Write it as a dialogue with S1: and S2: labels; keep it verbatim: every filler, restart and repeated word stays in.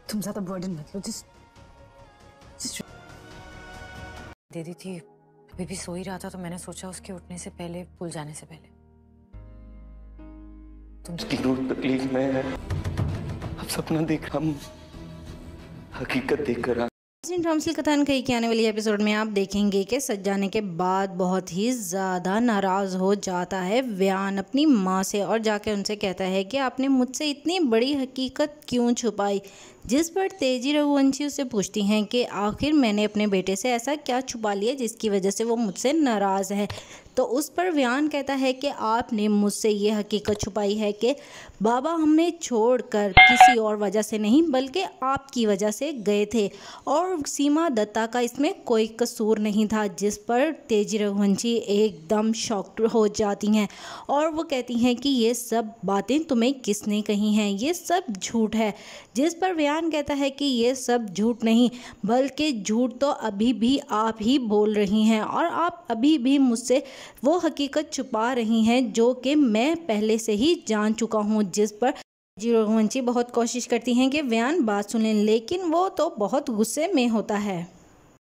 S1: तुम ज्यादा बर्डन मत लो। जिस जिस दे दी थी, अभी भी सो ही रहा था तो मैंने सोचा उसके उठने से पहले, भूल जाने से पहले तुम
S2: तकलीफ में है। अब सपना देख, हम हकीकत देख कर
S3: रामसिल कथान कही के आने वाली एपिसोड में आप देखेंगे कि सच जाने के बाद बहुत ही ज़्यादा नाराज़ हो जाता है व्यान अपनी माँ से और जाके उनसे कहता है कि आपने मुझसे इतनी बड़ी हकीकत क्यों छुपाई। जिस पर तेजी रघुवंशी उससे पूछती हैं कि आखिर मैंने अपने बेटे से ऐसा क्या छुपा लिया जिसकी वजह से वो मुझसे नाराज़ है। तो उस पर व्यान कहता है कि आपने मुझसे ये हकीकत छुपाई है कि बाबा हमें छोड़कर किसी और वजह से नहीं बल्कि आपकी वजह से गए थे और सीमा दत्ता का इसमें कोई कसूर नहीं था। जिस पर तेजी रघुवंशी एकदम शॉक्ड हो जाती हैं और वो कहती हैं कि ये सब बातें तुम्हें किसने कही हैं, ये सब झूठ है। जिस पर व्यान कहता है कि ये सब झूठ नहीं बल्कि झूठ तो अभी भी आप ही बोल रही हैं और आप अभी भी मुझसे वो हकीकत छुपा रही हैं जो कि मैं पहले से ही जान चुका हूँ। जिस पर तेजी रघुवंशी बहुत कोशिश करती हैं कि व्यान बात सुनें लेकिन वो तो बहुत गुस्से में होता है।